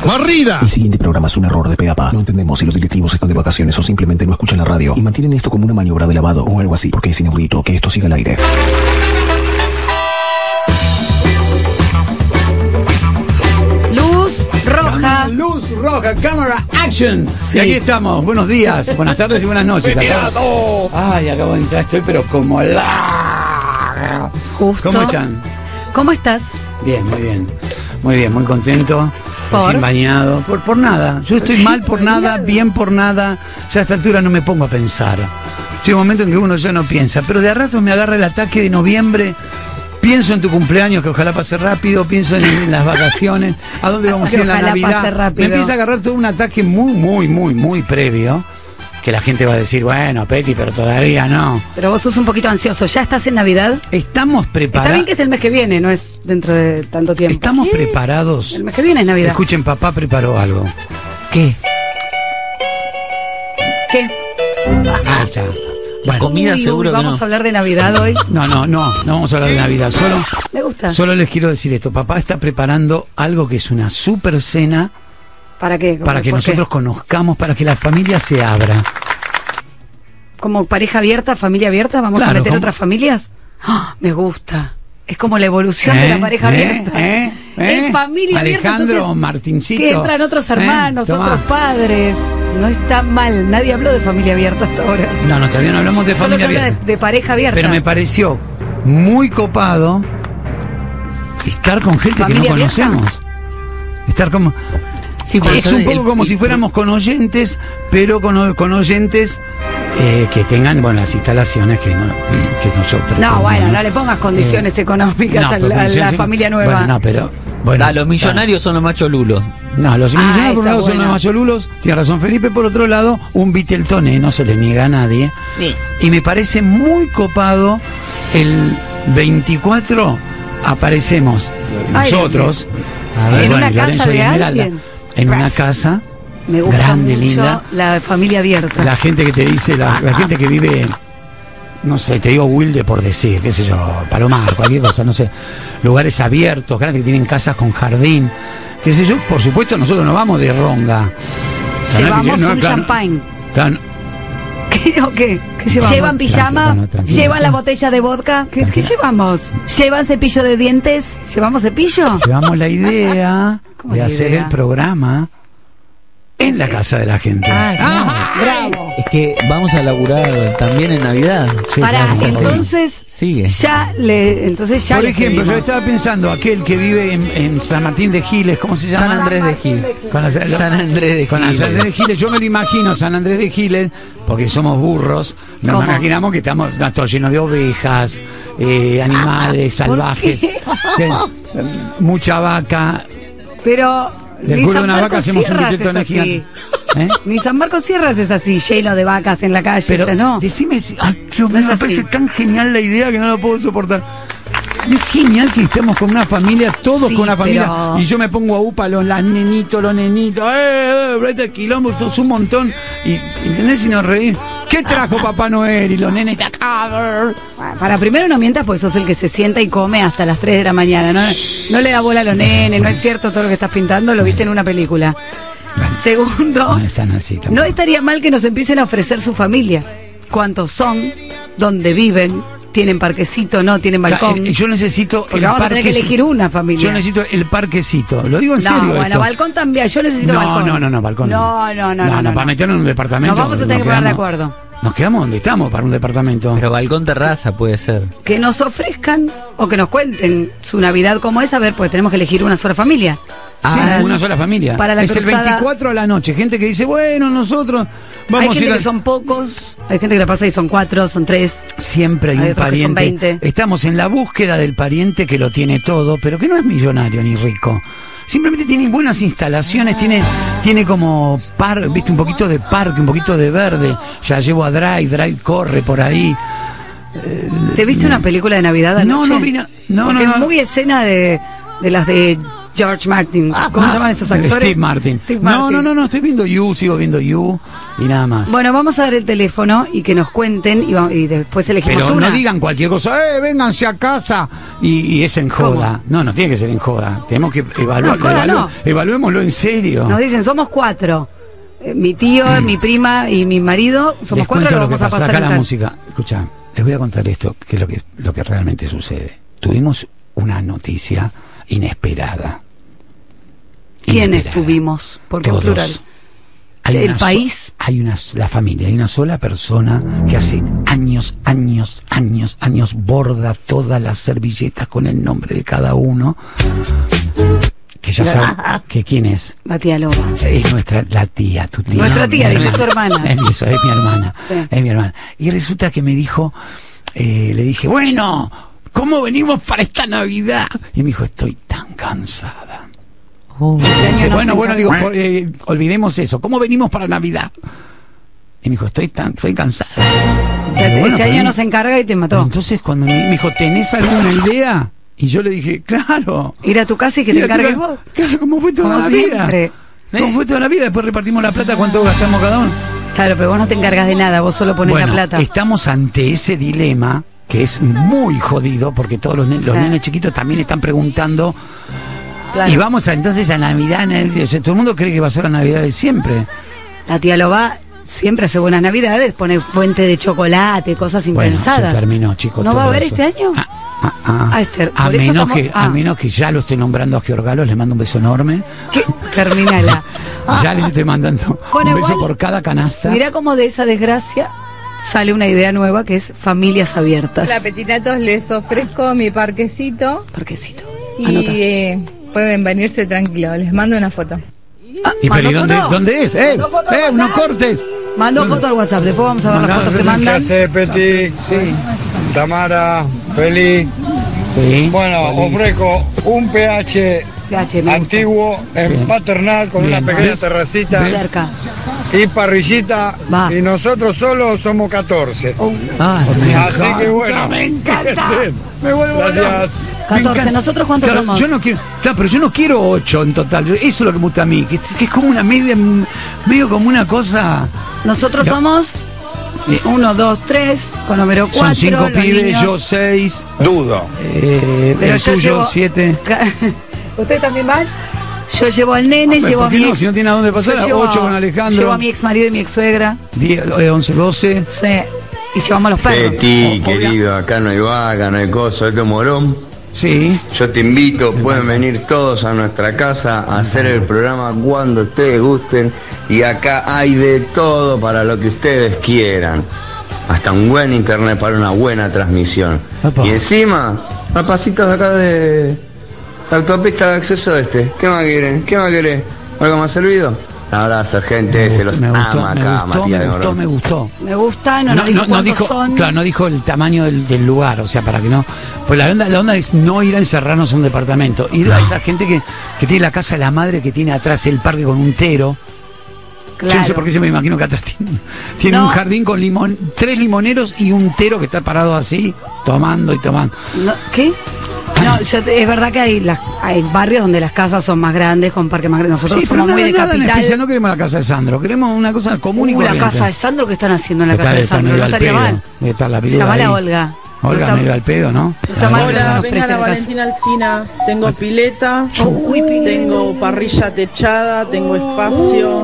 ¡Barrida! El siguiente programa es un error de pe a pa. No entendemos si los directivos están de vacaciones o simplemente no escuchan la radio y mantienen esto como una maniobra de lavado o algo así, porque es inaudito que esto siga al aire. Luz roja, cámara, action. Sí. Y aquí estamos. Buenos días, buenas tardes y buenas noches. Ay, acabo de entrar, estoy pero como la... Justo. ¿Cómo están? ¿Cómo estás? Bien, muy bien. Muy bien, muy contento. Recién bañado. Por nada. Yo estoy mal por nada, bien por nada. Ya a esta altura no me pongo a pensar. Hay un momento en que uno ya no piensa. Pero de a rato me agarra el ataque de noviembre. Pienso en tu cumpleaños, que ojalá pase rápido. Pienso en las vacaciones. ¿A dónde vamos a ir en la Navidad? Me empieza a agarrar todo un ataque muy previo. Que la gente va a decir, bueno, Peti, pero todavía no. Pero vos sos un poquito ansioso. ¿Ya estás en Navidad? Estamos preparados. Está bien que es el mes que viene, no es dentro de tanto tiempo. Estamos preparados. El mes que viene es Navidad. Escuchen, papá preparó algo. ¿Qué? ¿Qué? Ahí está. Bueno, comida seguro que no. ¿Vamos a hablar de Navidad hoy? No vamos a hablar de Navidad. Me gusta. Solo les quiero decir esto. Papá está preparando algo que es una super cena. ¿Para qué? Para que nosotros conozcamos, para que la familia se abra. ¿Como pareja abierta, familia abierta? ¿Vamos a meter otras familias? ¡Oh, me gusta! Es como la evolución de la pareja abierta. Es familia abierta. Alejandro, Martincito. Que entran otros hermanos, otros padres. No está mal. Nadie habló de familia abierta hasta ahora. No, todavía no hablamos de familia abierta. Solo se habla de pareja abierta. Pero me pareció muy copado estar con gente que no conocemos. Estar como... Sí, es un poco como si fuéramos con oyentes, pero con oyentes que tengan las instalaciones que nosotros pretendemos. No, bueno, no le pongas condiciones económicas a la familia nueva. Bueno, no, pero... Bueno, los millonarios son los macholulos. No, los millonarios por un lado son los macholulos. Tiene razón Felipe. Por otro lado, un Beatletoné, no se le niega a nadie. Sí. Y me parece muy copado el 24 aparecemos nosotros. En una casa de alguien. En una casa me gusta grande, mucho linda. La familia abierta. La gente que te dice, la gente que vive, no sé, te digo Wilde por decir, qué sé yo, Palomar, cualquier cosa, no sé. Lugares abiertos, grandes que tienen casas con jardín, qué sé yo. Por supuesto, nosotros no vamos de ronga. Llevamos un champagne. Claro. ¿Qué llevamos? ¿Llevan pijama? ¿Llevan la botella de vodka? ¿Qué llevamos? ¿Llevan cepillo de dientes? ¿Llevamos cepillo? Llevamos la idea de hacer el programa en la casa de la gente. ¡Bravo! Es que vamos a laburar también en Navidad. Sí, entonces sigue. Entonces ya. Por ejemplo, yo estaba pensando aquel que vive en San Martín de Giles, ¿cómo se llama? San Andrés de Giles. San Andrés de Giles. San Andrés de Giles, yo me lo imagino San Andrés de Giles, porque somos burros. Nos imaginamos que estamos todos llenos de ovejas, animales salvajes, mucha vaca. Pero del culo de una vaca hacemos un Beatletoné gigante. Ni San Marcos Sierras es así, lleno de vacas en la calle. Pero no. Decime, me parece tan genial la idea que no la puedo soportar. Es genial que estemos con una familia, todos con una familia, y yo me pongo a upa los nenitos, este quilombo, es un montón, y ¿entendés? Si nos reír. ¿Qué trajo Papá Noel? Y los nenes de acá. Para primero no mientas, porque sos el que se sienta y come hasta las 3 de la mañana. No le da bola a los nenes, no es cierto todo lo que estás pintando, lo viste en una película. Bueno, segundo, no están así, no estaría mal que nos empiecen a ofrecer su familia. ¿Cuántos son? ¿Dónde viven? ¿Tienen parquecito? ¿No? ¿Tienen balcón? Yo necesito porque vamos a tener que elegir una familia. Yo necesito el parquecito. Lo digo en serio. Bueno, balcón también. Yo necesito balcón. No, balcón. No. Para meternos en un departamento. Nos vamos a tener que poner de acuerdo. Nos quedamos donde estamos para un departamento. Pero balcón terraza puede ser. Que nos ofrezcan o que nos cuenten su Navidad como es, a ver, porque tenemos que elegir una sola familia. Sí, una sola familia. Para la es cruzada. El 24 a la noche. Gente que dice, bueno, nosotros vamos hay gente que son pocos, hay gente que la pasa y son 4, son 3. Siempre hay un pariente. Son 20. Estamos en la búsqueda del pariente que lo tiene todo, pero que no es millonario ni rico. Simplemente tiene buenas instalaciones, tiene como viste, un poquito de parque, un poquito de verde. Ya llevo a Drive corre por ahí. ¿Te viste una película de Navidad anoche? No. Es muy escena de las de George Martin. ¿Cómo se llaman esos actores? Steve Martin. No, estoy viendo You, sigo viendo You y nada más. Bueno, vamos a dar el teléfono y que nos cuenten y después elegimos Pero una. no digan cualquier cosa, vénganse a casa y es en joda. No tiene que ser en joda. Tenemos que evaluarlo. Evaluémoslo en serio. Nos dicen, somos 4. Mi tío, mi prima y mi marido, somos 4, lo vamos a pasar. Acá la música. Escuchá, les voy a contar esto, que es lo que realmente sucede. Tuvimos una noticia inesperada. ¿Quiénes tuvimos? Porque en plural. ¿El país? La familia, hay una sola persona que hace años borda todas las servilletas con el nombre de cada uno. Que ya sabe que quién es. La tía Loba. Es la tía, tu tía. Nuestra tía, dice tu hermana. Eso, es mi hermana. Sí. Es mi hermana. Y resulta que me dijo, le dije, bueno, ¿cómo venimos para esta Navidad? Y me dijo, estoy tan cansada. Bueno, digo, olvidemos eso. ¿Cómo venimos para Navidad? Y me dijo, estoy cansada. O sea, este año no se encarga y te mató. Entonces cuando me dijo, ¿tenés alguna idea? Y yo le dije, claro. Ir a tu casa y que te encargues vos. Claro, ¿cómo fue toda la vida? ¿Cómo fue toda la vida? Después repartimos la plata, ¿cuánto gastamos cada uno? Claro, pero vos no te encargas de nada, vos solo pones la plata. Estamos ante ese dilema que es muy jodido, porque todos los nenes chiquitos también están preguntando. Claro. Y vamos entonces a Navidad, todo el mundo cree que va a ser la Navidad de siempre. La tía Loba siempre hace buenas Navidades, pone fuente de chocolate, cosas impensadas. Bueno, se terminó, chicos. ¿No va a haber este año? Esther, a menos que ya lo estoy nombrando a Georgalos, le mando un beso enorme. Terminala. Ya les estoy mandando un beso por cada canasta. Mirá cómo de esa desgracia sale una idea nueva que es familias abiertas. Hola, petinatos, les ofrezco mi parquecito. Y pueden venirse tranquilos, les mando una foto. Pero ¿dónde es? No cortes. Mando foto al WhatsApp, después vamos a ver las fotos que mandan. ¿Qué hace, Peti? Sí. Tamara, Feli. Sí. Bueno, ofrezco un PH antiguo en Paternal con una pequeña terracita cerca y parrillita. Y nosotros solos somos 14. Así que bueno, me encanta. Me vuelvo gracias. 14, ¿nosotros cuántos somos? Yo no quiero, pero yo no quiero 8 en total. Eso es lo que me gusta a mí, que es como una medio como una cosa. Nosotros somos 1, 2, 3, con número 4. Son 5 pibes, niños. Yo 6. Dudo. Pero el tuyo 7. ¿Ustedes también van? Yo llevo al nene, llevo a mi ex. Si no tiene a dónde pasar, 8 con Alejandro. Llevo a mi ex marido y mi ex suegra. 11, 12. Sí. Y llevamos a los perros. Peti, querido, acá no hay vaca, no hay coso, esto es Morón. Sí. Yo te invito, pueden venir todos a nuestra casa a hacer el programa cuando ustedes gusten. Y acá hay de todo para lo que ustedes quieran. Hasta un buen internet para una buena transmisión. Opa. Y encima, a pasitos de acá de la autopista de acceso ¿Qué más quieren? ¿Qué más querés? ¿Algo más servido? Un abrazo, gente, se los ama acá, Matías de Morón. Me gustó. Me gusta, no dijo son. Claro, no dijo el tamaño del lugar, o sea, para que no. Pues la onda es no ir a encerrarnos a un departamento. Ir a esa gente que tiene la casa de la madre, que tiene atrás el parque con un tero. Claro. Yo no sé por qué se me imagino que atrás tiene un jardín con 3 limoneros y un tero que está parado así, tomando y tomando. ¿Qué? No, es verdad que hay barrios donde las casas son más grandes, con parques más grandes. Nosotros somos muy de capital. No queremos la casa de Sandro, queremos una cosa común y corriente. La casa de Sandro, ¿qué están haciendo en la casa de Sandro? No estaría mal. Llamala a Olga. Olga medio al pedo, ¿no? Hola, venga la Valentina Alsina. Tengo pileta, tengo parrilla techada, tengo espacio.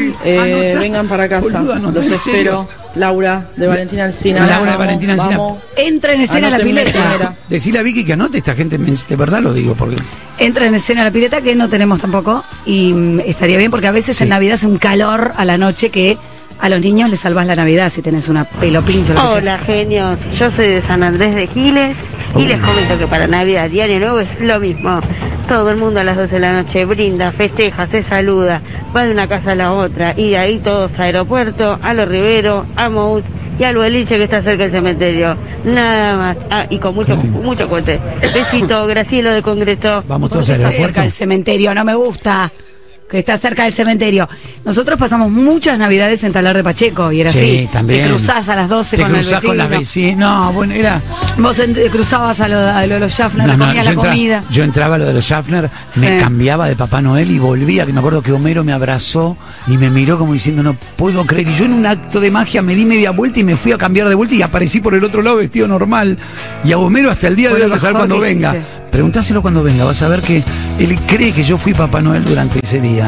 Vengan para casa, los espero. Laura de Valentina Alsina. Laura de Valentina Alsina. Entra en escena la pileta. Decile a Vicky que anote esta gente, de verdad lo digo, porque entra en escena la pileta, que no tenemos tampoco, y estaría bien porque a veces en Navidad hace un calor a la noche que a los niños les salvas la Navidad si tenés una pelo pincho. Hola, genios. Yo soy de San Andrés de Giles y les comento que para Navidad y Año Nuevo es lo mismo. Todo el mundo a las 12 de la noche brinda, festeja, se saluda, va de una casa a la otra y de ahí todos a Aeropuerto, a Los Riveros, a Mous y al boliche que está cerca del cementerio. Nada más. Y con mucho cohete. Besito, Gracielo de Congreso. Vamos todos a Aeropuerto. Aeropuerto. Cerca del cementerio, no me gusta. que está cerca del cementerio. Nosotros pasamos muchas navidades en Talar de Pacheco y era sí, así. También. Te cruzás a las 12 te con el vecino. Con las vecinas. No, bueno, era... Vos cruzabas a lo de los Schaffner, comías la comida. Yo entraba a lo de los Schaffner, me cambiaba de Papá Noel y volvía, que me acuerdo que Homero me abrazó y me miró como diciendo, no puedo creer. Y yo en un acto de magia me di media vuelta y me fui a cambiar de vuelta y aparecí por el otro lado vestido normal. Y a Homero hasta el día de hoy, a saber cuando venga. Preguntáselo cuando venga, vas a ver que él cree que yo fui Papá Noel durante ese día.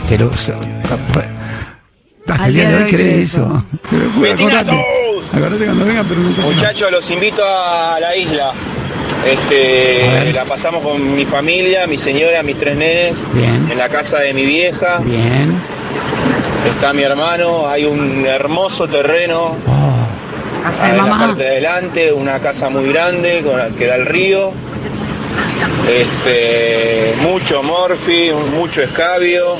Hasta el día de hoy cree eso. Acordate cuando venga, pero muchachos, los invito a la isla. La pasamos con mi familia, mi señora, mis 3 nenes. Bien. En la casa de mi vieja. Bien. Está mi hermano, hay un hermoso terreno. Casa de en mamá. la parte de adelante, una casa muy grande que da al río. Mucho morfi, mucho escabio,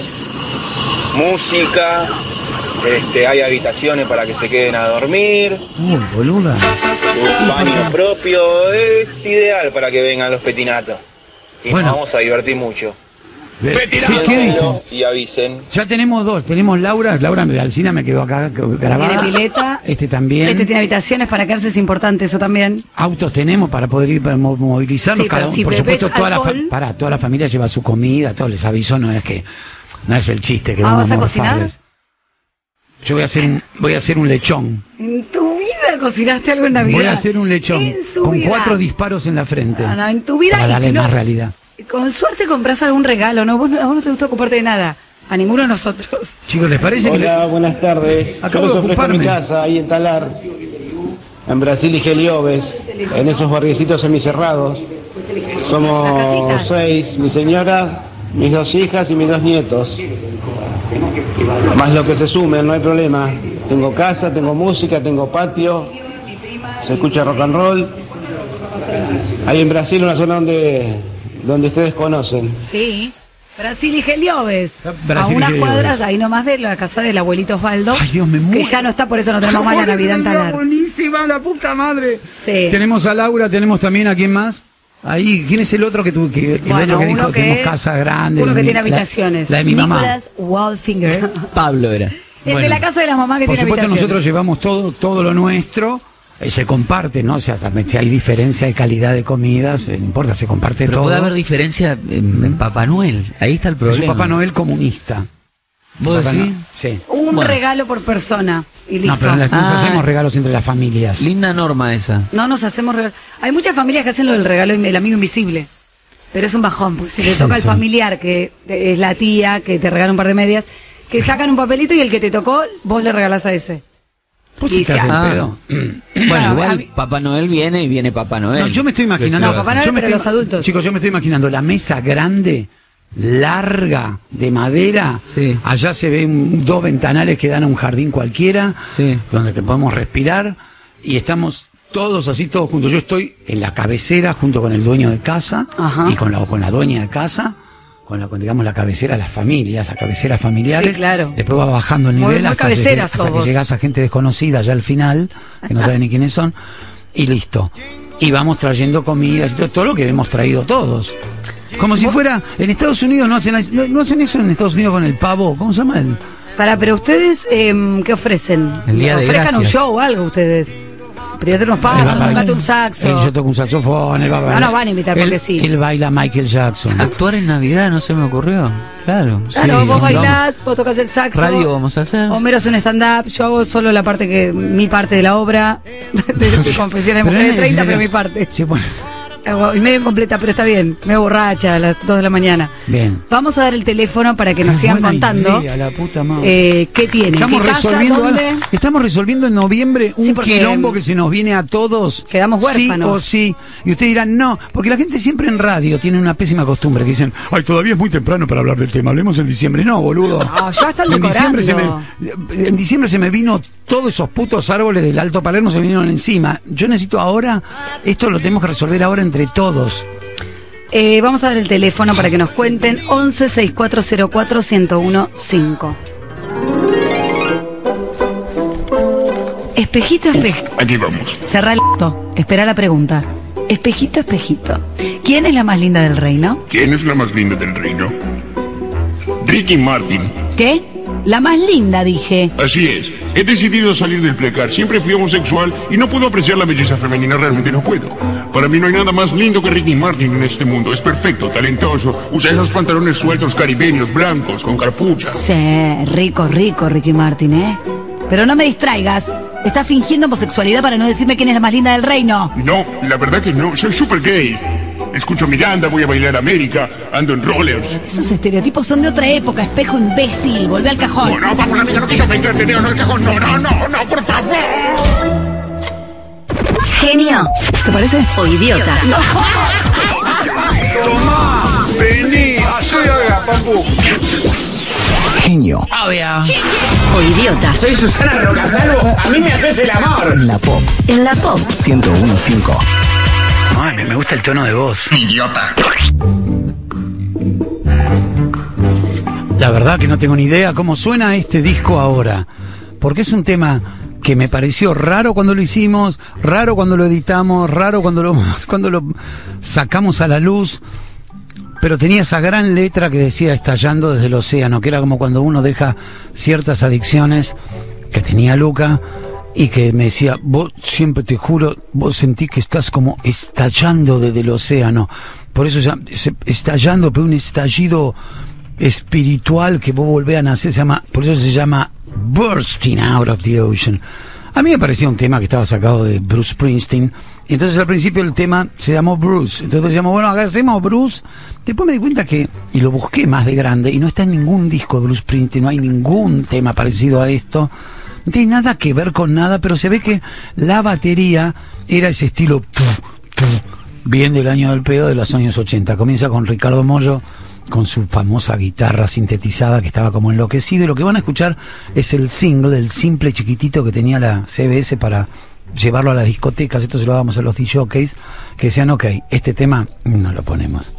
música, hay habitaciones para que se queden a dormir, boluda. Un baño propio, es ideal para que vengan los petinatos y nos vamos a divertir mucho. ¿Qué dicen? Y avisen. Ya tenemos 2, tenemos Laura de Alcina me quedó acá grabada. Tiene pileta. También. Tiene habitaciones para quedarse, es importante eso también. Autos tenemos para poder ir, para movilizarnos. Sí, cada uno, por supuesto, toda la familia lleva su comida, todos les aviso, no es el chiste que vamos ¿vas a cocinar? Yo voy a hacer un lechón. ¿En tu vida cocinaste algo en Navidad? Voy a hacer un lechón con 4 disparos en la frente. No, en tu vida. Para darle más realidad. Con suerte compras algún regalo, ¿no? A vos no te gustó ocuparte de nada. A ninguno de nosotros. Chicos, ¿les parece? Hola, buenas tardes. Acabo de ocuparme. En mi casa, ahí en Talar, en Brasil y Gelioves, en esos barriecitos semicerrados. Somos 6, mi señora, mis 2 hijas y mis 2 nietos. Más lo que se sumen, no hay problema. Tengo casa, tengo música, tengo patio, se escucha rock and roll. Hay en Brasil una zona donde ustedes conocen. Sí, Brasil y Gelioves. A unas cuadras ahí nomás de la casa del abuelito Osvaldo. Ay, Dios, me muero. Que ya no está, por eso no tenemos más la Navidad en Talar. Buenísima, la puta madre. Sí. Tenemos a Laura, tenemos también a quién más. Ahí, ¿quién es el otro que dijo que tenemos casa grande? Uno que tiene habitaciones. La de mi mamá. Nicolás Waldfinger. Pablo era. El de la casa de la mamá que tiene habitaciones. Por supuesto nosotros llevamos todo lo nuestro. Se comparte, ¿no? O sea, también si hay diferencia de calidad de comidas, no importa, se comparte todo. Pero puede haber diferencia en Papá Noel. Ahí está el problema. Es un Papá Noel comunista. ¿Vos decís? Sí. Un regalo por persona y listo. No, pero nos hacemos regalos entre las familias. Linda norma esa. No nos hacemos regalos. Hay muchas familias que hacen lo del regalo, el amigo invisible. Pero es un bajón, porque si le toca al familiar, que es la tía, que te regala un par de medias, que sacan un papelito y el que te tocó, vos le regalás a ese. Y te hacen pedo. Bueno, igual Papá Noel viene y viene Papá Noel. No, yo me estoy imaginando. No, Papá Noel, pero los adultos. Chicos, yo me estoy imaginando la mesa grande, larga, de madera. Sí. Allá se ven 2 ventanales que dan a un jardín cualquiera, donde que podemos respirar. Y estamos todos así, todos juntos. Yo estoy en la cabecera junto con el dueño de casa. Ajá. Y con la dueña de casa. Con digamos la cabecera, las familias, las cabeceras familiares. Sí, claro. Después va bajando el nivel hasta que llegas a gente desconocida ya al final, que no saben ni quiénes son, y listo. Y vamos trayendo comidas y todo lo que hemos traído todos. Como si fuera, en Estados Unidos no hacen eso en Estados Unidos con el pavo, ¿cómo se llama? Pero ustedes, ¿qué ofrecen? El Día de Ofrezcan un Gracias. show o algo ustedes. Pero unos pasos, tocate un saxo. Yo toco un saxofón, él va No van a imitar porque sí. Él baila Michael Jackson. Actuar en Navidad no se me ocurrió. Claro. Claro, vos bailás, vos tocas el saxo. Radio vamos a hacer. Homero hace un stand-up, yo hago solo mi parte de la obra. de Confesiones de Mujeres de 30, pero mi parte. Sí, bueno. Y medio incompleta, pero está bien. Medio borracha a las 2 de la mañana. Bien. Vamos a dar el teléfono para que nos sigan contando. Idea, la puta madre. ¿Qué tienen? Estamos ¿Qué resolviendo casa, dónde? Estamos resolviendo en noviembre un quilombo que se nos viene a todos. Quedamos huérfanos. Sí o sí. Y ustedes dirán, no, porque la gente siempre en radio tiene una pésima costumbre que dicen, ay, todavía es muy temprano para hablar del tema, hablemos en diciembre. No, boludo. No, ya están decorando. En diciembre se me vino todos esos putos árboles del Alto Palermo, se me vinieron encima. Yo necesito ahora, esto lo tenemos que resolver ahora entre todos. Vamos a dar el teléfono para que nos cuenten. 11 6404 1015. Espejito, Aquí vamos. Cerrá el espera la pregunta. Espejito, espejito, ¿quién es la más linda del reino? ¿Quién es la más linda del reino? Ricky Martin. ¿Qué? La más linda, dije. Así es. He decidido salir del placar. Siempre fui homosexual y no puedo apreciar la belleza femenina. Realmente no puedo. Para mí no hay nada más lindo que Ricky Martin en este mundo. Es perfecto, talentoso. Usa esos pantalones sueltos caribeños, blancos, con capucha. Sí, rico, Ricky Martin, ¿eh? Pero no me distraigas. Estás fingiendo homosexualidad para no decirme quién es la más linda del reino. No, la verdad que no. Soy súper gay. Escucho Miranda, voy a bailar América, ando en rollers. Esos estereotipos son de otra época, espejo imbécil. Volvé al cajón. No, vamos, amiga, no quise ofenderte, Teo, no al cajón. No, por favor. Genio. ¿Te parece? O idiota. Tomá, vení, ayúdame, papu. Genio. Obvio. O idiota. Soy Susana Rocasalvo, a mí me haces el amor. En la Pop. En la Pop. 101.5. Ay, me gusta el tono de voz. Idiota. La verdad que no tengo ni idea cómo suena este disco ahora. Porque es un tema que me pareció raro cuando lo hicimos, raro cuando lo editamos, raro cuando lo sacamos a la luz. Pero tenía esa gran letra que decía estallando desde el océano, que era como cuando uno deja ciertas adicciones que tenía Luca y que me decía, vos siempre te juro, vos sentís que estás como estallando desde el océano. Por eso ya estallando, pero un estallido espiritual que vos volvés a nacer, por eso se llama Bursting Out of the Ocean. A mí me parecía un tema que estaba sacado de Bruce Springsteen. Y entonces al principio el tema se llamó Bruce. Entonces decíamos, bueno, acá hacemos Bruce. Después me di cuenta que, y lo busqué más de grande, y no está en ningún disco de Bruce Springsteen, no hay ningún tema parecido a esto. No tiene nada que ver con nada, pero se ve que la batería era ese estilo bien del año del pedo de los años 80. Comienza con Ricardo Mollo, con su famosa guitarra sintetizada que estaba como enloquecido, y lo que van a escuchar es el single, el simple chiquitito que tenía la CBS para llevarlo a las discotecas. Esto se lo dábamos a los DJs que decían, ok, este tema no lo ponemos.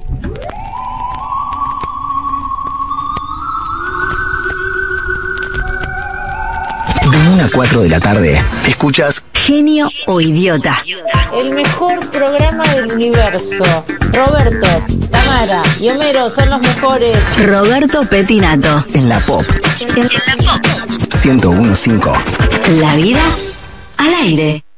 De 1 a 4 de la tarde, escuchas Genio o Idiota. El mejor programa del universo. Roberto, Tamara y Homero son los mejores. Roberto Petinato. En la Pop. En la Pop. 101.5. La vida al aire.